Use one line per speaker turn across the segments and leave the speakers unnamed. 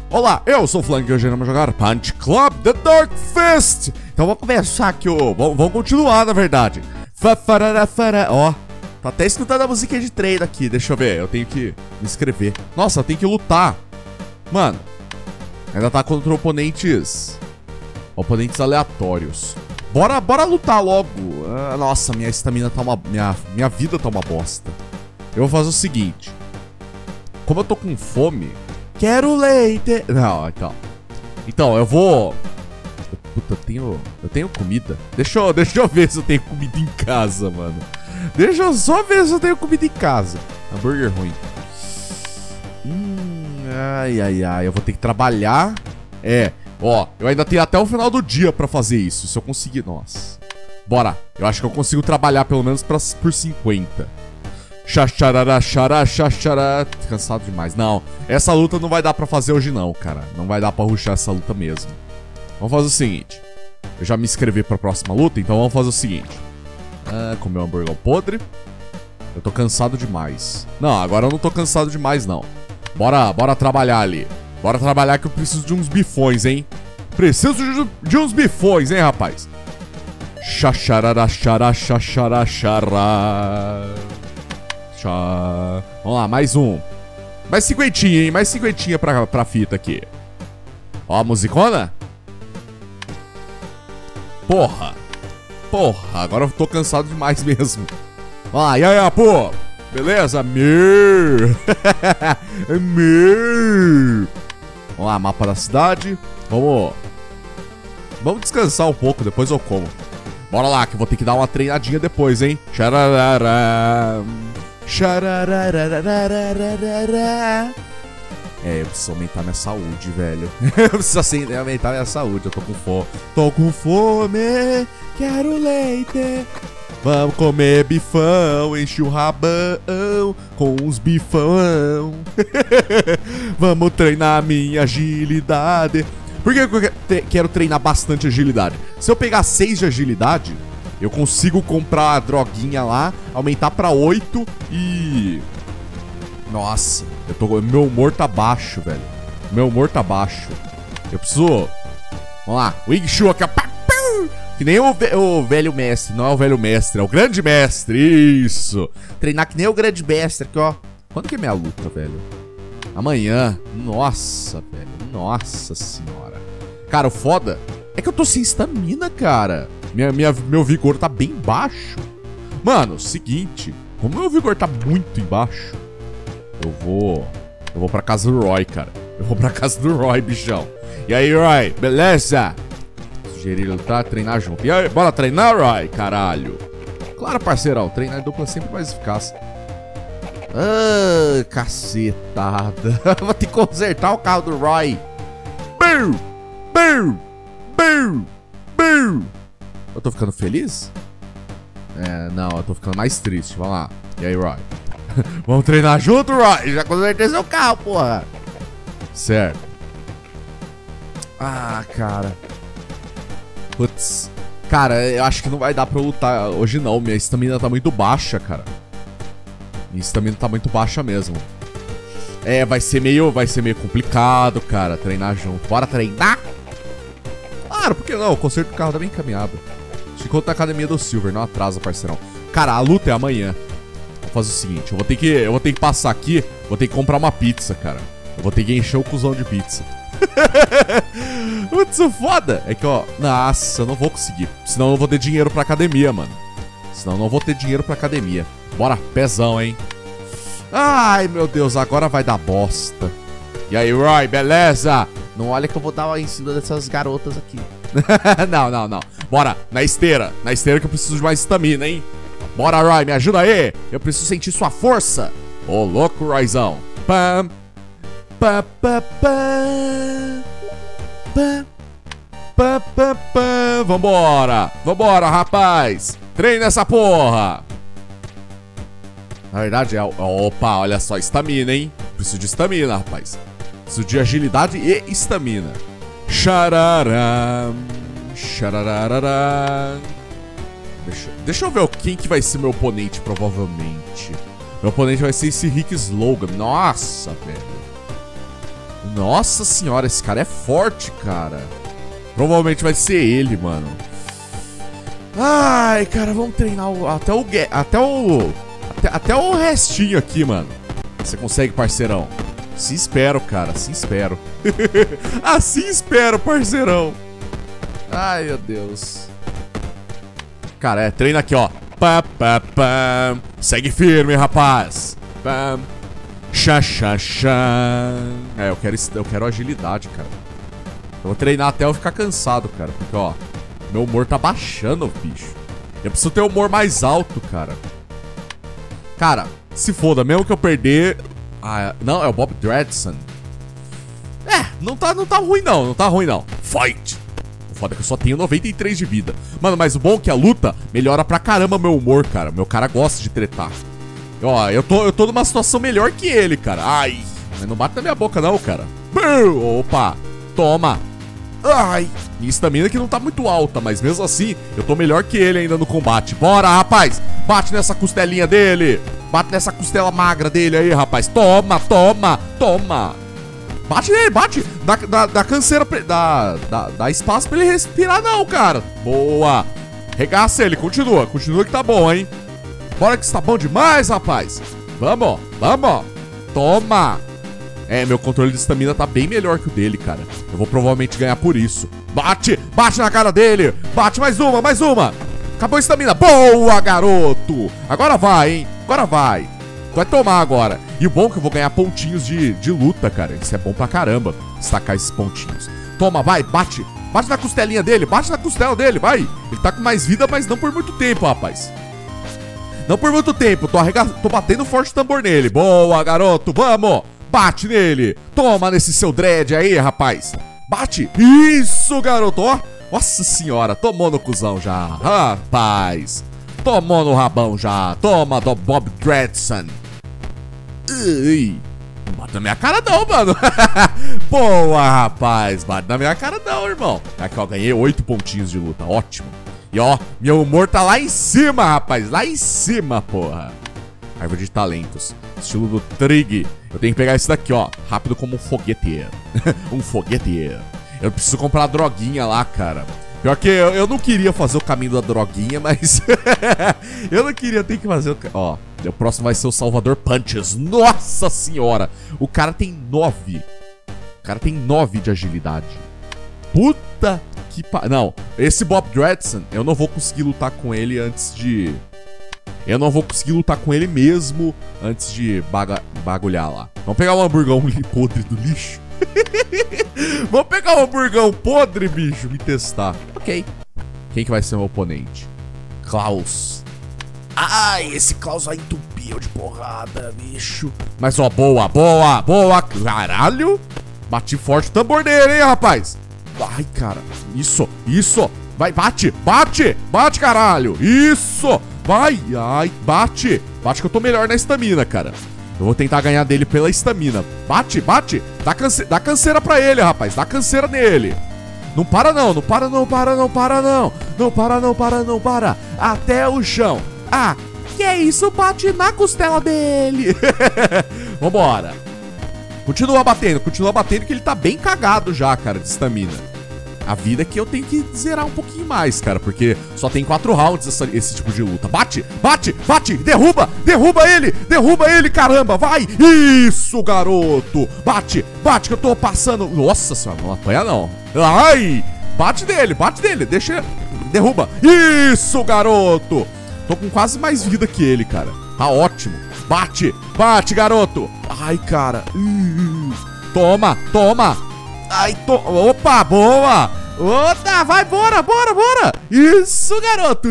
Olá, eu sou o Flank e hoje vamos jogar Punch Club The Dark Fist. Então vamos começar aqui, vamos continuar na verdade. Ó, tá até escutando a musiquinha de treino aqui, deixa eu ver, eu tenho que me inscrever. Nossa, eu tenho que lutar. Mano, ainda tá contra oponentes aleatórios. Bora lutar logo. Nossa, minha estamina tá uma... Minha vida tá uma bosta. Eu vou fazer o seguinte. Como eu tô com fome... Quero leite. Não, então eu vou... Puta, eu tenho comida. Deixa eu ver se eu tenho comida em casa, mano. Deixa eu só ver se eu tenho comida em casa. Hambúrguer ruim. Ai, eu vou ter que trabalhar. Ó, eu ainda tenho até o final do dia pra fazer isso. Se eu conseguir, nossa. Bora, eu acho que eu consigo trabalhar pelo menos por 50. Xaxarara. Cansado demais. Não, essa luta não vai dar pra fazer hoje não, cara. Não vai dar pra rushar essa luta mesmo. Vamos fazer o seguinte. Eu já me inscrevi pra próxima luta, então vamos fazer o seguinte. Comer um hambúrguer podre. Eu tô cansado demais. Não, agora eu não tô cansado demais, não. Bora trabalhar ali. Bora trabalhar que eu preciso de uns bifões, hein. Preciso de uns bifões, hein, rapaz. Xaxarara. Vamos lá, mais um. Mais cinquentinha, hein? Mais cinquentinha pra fita aqui. Ó a musicona. Porra, agora eu tô cansado demais mesmo. Vamos lá, e aí, pô. Beleza? Vamos lá, mapa da cidade. Vamos descansar um pouco, depois eu como. Bora lá, que eu vou ter que dar uma treinadinha depois, hein? Eu preciso aumentar minha saúde, velho. Eu preciso assim, aumentar minha saúde. Eu tô com fome. Tô com fome, quero leite. Vamos comer bifão, enche o rabão com os bifão. Vamos treinar minha agilidade. Por que eu quero treinar bastante agilidade? Se eu pegar 6 de agilidade, eu consigo comprar a droguinha lá, aumentar pra 8 e... Nossa, meu humor tá baixo, velho. Meu humor tá baixo. Eu preciso... Vamos lá, Wing Chun aqui, ó. Que nem o velho mestre, não é o velho mestre, é o grande mestre, isso. Treinar que nem o grande mestre aqui, ó. Quando que é minha luta, velho? Amanhã. Nossa, velho, nossa senhora. Cara, o foda é que eu tô sem estamina, cara. Meu vigor tá bem baixo. Mano, seguinte, como meu vigor tá muito embaixo, eu vou pra casa do Roy, cara. Eu vou pra casa do Roy, bichão. E aí, Roy, beleza? Sugerir lutar, treinar junto. E aí, bora treinar, Roy? Caralho. Claro, parceirão, treinar em dupla é sempre mais eficaz. Cacetada. Vou ter que consertar o carro do Roy. Eu tô ficando feliz? Não, eu tô ficando mais triste. Vamos lá. E aí, Roy? Vamos treinar junto, Roy? Já consertei seu carro, porra. Certo. Cara. Putz. Cara, eu acho que não vai dar pra eu lutar hoje não. Minha estamina tá muito baixa, cara. Minha estamina tá muito baixa mesmo. Vai ser meio complicado, cara, treinar junto. Bora treinar? Claro, por que não? O conserto do carro tá bem encaminhado. Ficou na academia do Silver, não atrasa, parceirão. Cara, a luta é amanhã. Vou fazer o seguinte, eu vou ter que passar aqui, vou ter que comprar uma pizza, cara. Eu vou ter que encher o cuzão de pizza. Putz, o foda é que, ó, nossa, eu não vou conseguir. Senão eu não vou ter dinheiro pra academia, mano. Senão eu não vou ter dinheiro pra academia. Bora, pezão, hein. Ai, meu Deus, agora vai dar bosta. E aí, Roy, beleza? Não olha que eu vou dar em cima dessas garotas aqui. Não. Bora, na esteira que eu preciso de mais estamina, hein. Bora, Roy, me ajuda aí. Eu preciso sentir sua força. Ô, louco, Royzão. Pam. Vambora, rapaz. Treina essa porra. Na verdade opa, olha só, estamina, hein. Preciso de estamina, rapaz. Preciso de agilidade e estamina. Xararam. Deixa eu ver quem que vai ser meu oponente, provavelmente. Meu oponente vai ser esse Rick Slogan. Nossa, velho. Nossa senhora, esse cara é forte, cara. Provavelmente vai ser ele, mano. Ai, cara, vamos treinar até o restinho aqui, mano. Você consegue, parceirão? Assim espero, cara, assim espero. Assim espero, parceirão. Ai, meu Deus. Cara, treina aqui, ó. Pá, pá, pá. Segue firme, rapaz. Pá. Xa, xa, xa. Eu quero agilidade, cara. Eu vou treinar até eu ficar cansado, cara. Porque, ó, meu humor tá baixando, bicho. Eu preciso ter um humor mais alto, cara. Cara, se foda, mesmo que eu perder... Ah, não, é o Bob Dredson. Não tá ruim não, não tá ruim não. Fight! O foda é que eu só tenho 93 de vida. Mano, mas o bom é que a luta melhora pra caramba meu humor, cara. Meu cara gosta de tretar. Ó, eu tô numa situação melhor que ele, cara. Ai, mas não bate na minha boca não, cara. Opa, toma. Ai, minha estamina que não tá muito alta, mas mesmo assim, eu tô melhor que ele ainda no combate. Bora, rapaz, bate nessa costelinha dele. Bate nessa costela magra dele aí, rapaz. Toma, toma, toma. Bate nele, bate. Dá canseira, dá espaço pra ele respirar não, cara. Boa. Regaça ele, continua que tá bom, hein. Bora que está bom demais, rapaz. Vamos, vamos. Toma. Meu controle de estamina tá bem melhor que o dele, cara. Eu vou provavelmente ganhar por isso. Bate, bate na cara dele. Bate, mais uma, mais uma. Acabou a estamina. Boa, garoto. Agora vai, hein. Agora vai. Vai tomar agora. E o bom é que eu vou ganhar pontinhos de luta, cara. Isso é bom pra caramba, destacar esses pontinhos. Toma, vai, bate. Bate na costelinha dele, bate na costela dele, vai. Ele tá com mais vida, mas não por muito tempo, rapaz. Não por muito tempo. Tô batendo forte o tambor nele. Boa, garoto, vamos. Bate nele. Toma nesse seu dread aí, rapaz. Bate. Isso, garoto. Ó. Nossa senhora, tomou no cuzão já. Rapaz. Tomou no rabão já. Toma do Bob Dredson. Não bate na minha cara não, mano. Boa, rapaz. Bate na minha cara não, irmão. Aqui, ó, ganhei 8 pontinhos de luta. Ótimo. E, ó, meu humor tá lá em cima, rapaz. Lá em cima, porra. Árvore de talentos. Estilo do Trig. Eu tenho que pegar esse daqui, ó. Rápido como um foguete. Um foguete. Eu preciso comprar a droguinha lá, cara. Pior que eu não queria fazer o caminho da droguinha, mas... eu não queria ter que fazer o... Ó, o próximo vai ser o Salvador Punches. Nossa senhora. O cara tem 9. O cara tem 9 de agilidade. Puta que não, esse Bob Dredson, eu não vou conseguir lutar com ele antes de... Eu não vou conseguir lutar com ele mesmo antes de bagulhar lá. Vamos pegar um hamburgão podre do lixo. Vamos pegar um hamburgão podre, bicho, e testar. Ok. Quem que vai ser o meu oponente? Klaus. Ai, esse Klaus vai entupir de porrada, bicho. Mas ó, boa, boa, boa. Caralho. Bati forte o tambor dele, hein, rapaz. Ai, cara. Isso, isso. Vai, bate, bate. Bate, caralho. Isso. Vai, ai, bate. Bate que eu tô melhor na estamina, cara. Eu vou tentar ganhar dele pela estamina. Bate, bate. Dá canseira pra ele, rapaz. Dá canseira nele. Não para não, não para não, para não, para não. Não para não, para não, para. Até o chão. Ah, que é isso? Bate na costela dele. Vambora. Continua batendo que ele tá bem cagado já, cara, de estamina. A vida é que eu tenho que zerar um pouquinho mais, cara, porque só tem 4 rounds esse tipo de luta. Bate, bate, bate, derruba, derruba ele, caramba, vai. Isso, garoto. Bate, bate que eu tô passando. Nossa senhora, não apanha não. Ai, bate dele, deixa, derruba. Isso, garoto. Tô com quase mais vida que ele, cara. Tá ótimo. Bate, bate, garoto. Ai, cara. Toma, toma. Ai, opa, boa. Ota, vai, bora, bora, bora. Isso, garoto.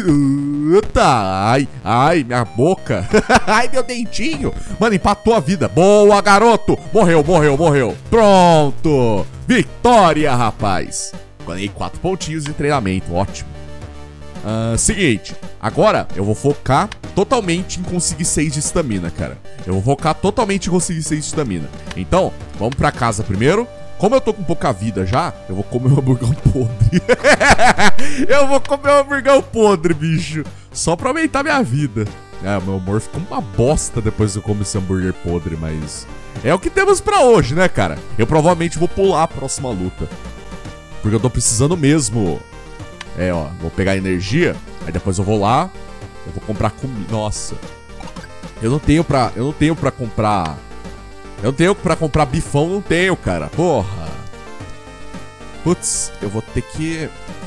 Ota, ai, ai, minha boca. Ai, meu dentinho. Mano, empatou a vida. Boa, garoto. Morreu, morreu, morreu. Pronto. Vitória, rapaz. Ganhei 4 pontinhos de treinamento, ótimo. Seguinte, agora eu vou focar totalmente em conseguir 6 de estamina, cara. Eu vou focar totalmente em conseguir 6 de estamina. Então, vamos pra casa primeiro. Como eu tô com pouca vida já, eu vou comer um hamburgão podre. Eu vou comer um hamburgão podre, bicho. Só pra aumentar minha vida. É, o meu humor ficou uma bosta depois que eu comi esse hambúrguer podre, mas... é o que temos pra hoje, né, cara? Eu provavelmente vou pular a próxima luta. Porque eu tô precisando mesmo. É, ó, vou pegar energia. Aí depois eu vou lá. Eu vou comprar comida. Nossa. Eu não tenho pra comprar... eu não tenho pra comprar bifão, não tenho, cara. Porra. Putz, eu vou ter que...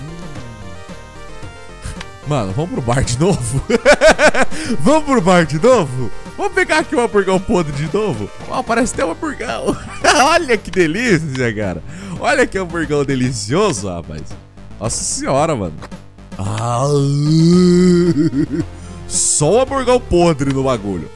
Mano, vamos pro bar de novo? Vamos pro bar de novo? Vamos pegar aqui um hamburgão podre de novo? Ó, parece ter um hamburgão. Olha que delícia, cara. Olha que hamburgão delicioso, rapaz. Nossa senhora, mano. Ah, só um hamburgão podre no bagulho.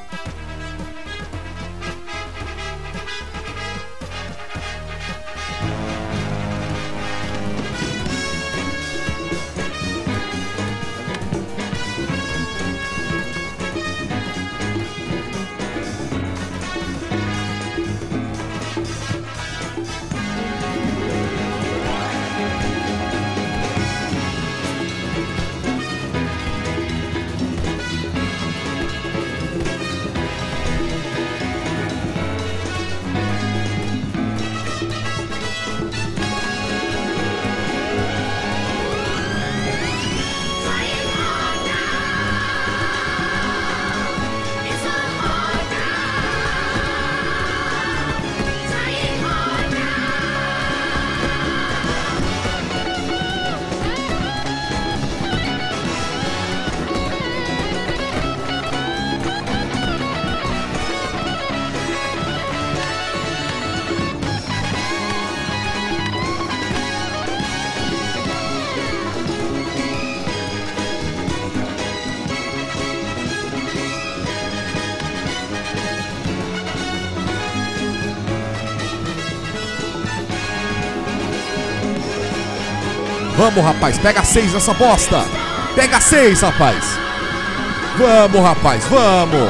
Vamos, rapaz, pega 6 nessa bosta. Pega 6, rapaz. Vamos, rapaz, vamos.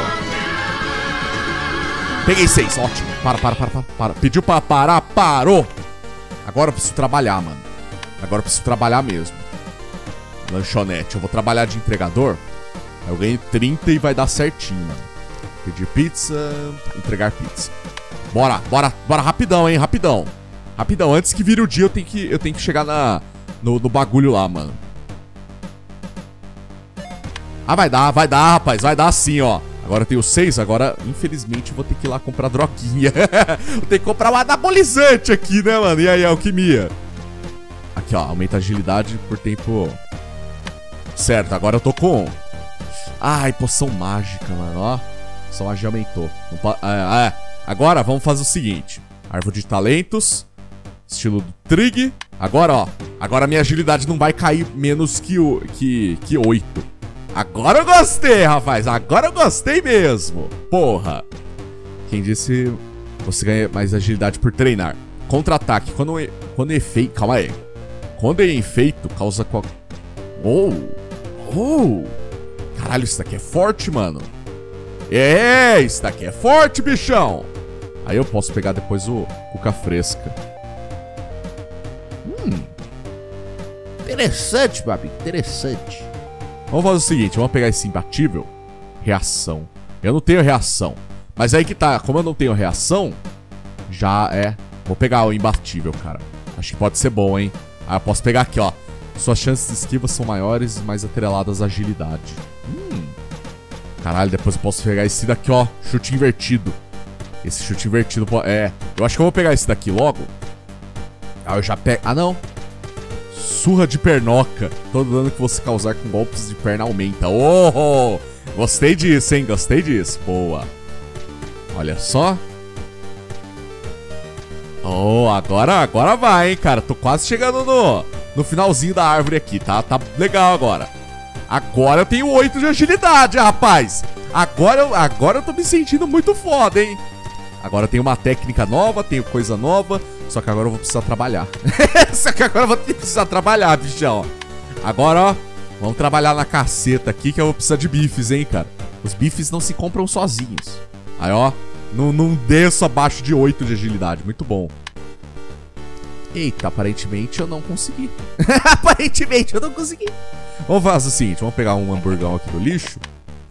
Peguei 6, ótimo. Para. Pediu pra parar, parou. Agora eu preciso trabalhar, mano. Agora eu preciso trabalhar mesmo. Lanchonete, eu vou trabalhar de entregador. Aí eu ganho 30 e vai dar certinho, mano. Pedir pizza, entregar pizza. Bora, rapidão, hein, rapidão. Rapidão, antes que vire o dia eu tenho que chegar no bagulho lá, mano. Ah, vai dar, rapaz. Vai dar sim, ó. Agora eu tenho 6, agora, infelizmente, eu vou ter que ir lá comprar droguinha. Vou ter que comprar um anabolizante aqui, né, mano? E aí, alquimia? Aqui, ó, aumenta a agilidade por tempo... certo, agora eu tô com... ai, poção mágica, mano, ó. Poção mágica aumentou. Agora, vamos fazer o seguinte. Árvore de talentos. Estilo do Trig. Agora, ó. Agora minha agilidade não vai cair menos que 8. Agora eu gostei, rapaz. Agora eu gostei mesmo. Porra. Quem disse você ganha mais agilidade por treinar. Contra-ataque. Quando é feito... calma aí. Quando é feito, causa qual... oh. Caralho, isso daqui é forte, mano. É, isso daqui é forte, bichão. Aí eu posso pegar depois o cuca fresca. Interessante, babi. Interessante. Vamos fazer o seguinte, vamos pegar esse imbatível. Reação. Eu não tenho reação. Mas aí que tá, como eu não tenho reação, já é... vou pegar o imbatível, cara. Acho que pode ser bom, hein. Ah, eu posso pegar aqui, ó. Suas chances de esquiva são maiores e mais atreladas à agilidade. Caralho, depois eu posso pegar esse daqui, ó. Chute invertido. Esse chute invertido... eu acho que eu vou pegar esse daqui logo. Ah, eu já pego... ah, não. Surra de pernoca. Todo dano que você causar com golpes de perna aumenta. Oh! Gostei disso, hein? Gostei disso. Boa. Olha só. Oh, agora vai, hein, cara. Tô quase chegando no finalzinho da árvore aqui, tá? Tá legal agora. Agora eu tenho 8 de agilidade, rapaz. Agora eu tô me sentindo muito foda, hein? Agora eu tenho uma técnica nova, tenho coisa nova. Só que agora eu vou precisar trabalhar. Só que agora eu vou precisar trabalhar, bichão. Agora, ó, vamos trabalhar na caceta aqui que eu vou precisar de bifes, hein, cara. Os bifes não se compram sozinhos. Aí, ó, não desço abaixo de 8 de agilidade. Muito bom. Eita, aparentemente eu não consegui. Aparentemente eu não consegui. Vamos fazer o seguinte, vamos pegar um hamburgão aqui do lixo.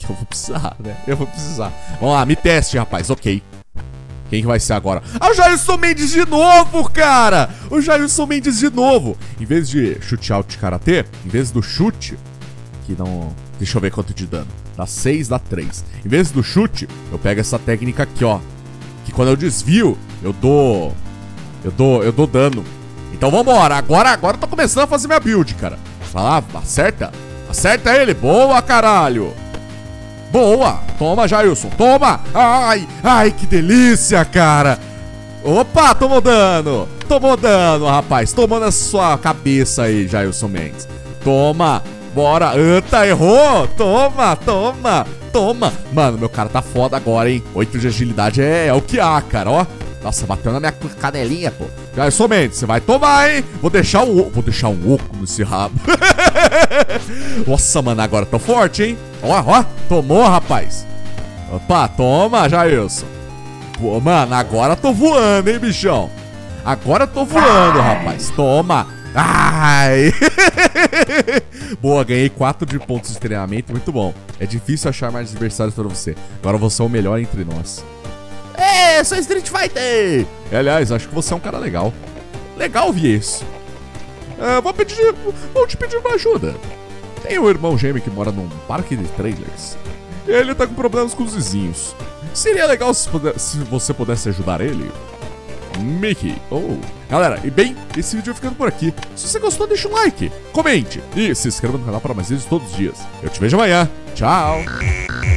Que eu vou precisar, né? Eu vou precisar. Vamos lá, me teste, rapaz. Ok. Quem que vai ser agora? Ah, o Jailson Mendes de novo, cara! O Jailson Mendes de novo. Em vez de chute alto de karatê, em vez do chute, que não... Deixa eu ver quanto de dano. Dá 6, dá 3. Em vez do chute, eu pego essa técnica aqui, ó. Que quando eu desvio, eu dou dano. Então vambora. Agora eu tô começando a fazer minha build, cara. Vai lá, acerta. Acerta ele. Boa, caralho. Boa. Toma, Jailson. Toma. Ai, que delícia, cara. Opa, tomou dano. Tomou dano, rapaz. Tomou na sua cabeça aí, Jailson Mendes. Toma. Bora. Eita, errou. Toma. Mano, meu cara tá foda agora, hein. 8 de agilidade é o que há, cara, ó. Nossa, bateu na minha canelinha, pô. Jailson Mendes, você vai tomar, hein? Vou deixar um oco nesse rabo. Nossa, mano, agora tô forte, hein? Ó. Tomou, rapaz. Opa, toma, Jailson. Pô, mano, agora tô voando, hein, bichão? Agora tô voando, rapaz. Toma. Ai. Boa, ganhei 4 de pontos de treinamento. Muito bom. É difícil achar mais adversários pra você. Agora você é o melhor entre nós. Sou Street Fighter! Aliás, acho que você é um cara legal. Legal ouvir isso. Vou te pedir uma ajuda. Tem um irmão gêmeo que mora num parque de trailers. E ele tá com problemas com os vizinhos. Seria legal se você pudesse ajudar ele. Mickey. Galera, e bem, esse vídeo vai ficando por aqui. Se você gostou, deixa um like, comente e se inscreva no canal para mais vídeos todos os dias. Eu te vejo amanhã. Tchau!